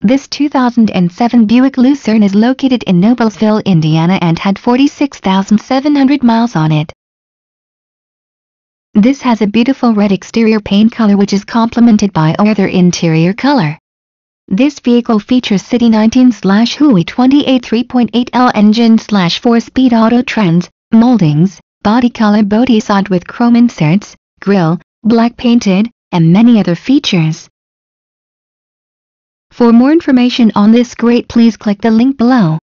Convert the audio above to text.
This 2007 Buick Lucerne is located in Noblesville, Indiana and had 46,700 miles on it. This has a beautiful red exterior paint color which is complemented by other interior color. This vehicle features City 19/Huey 28 3.8L engine / 4-speed auto trans, moldings, body color bodyside with chrome inserts, grille, black painted, and many other features. For more information on this great, please click the link below.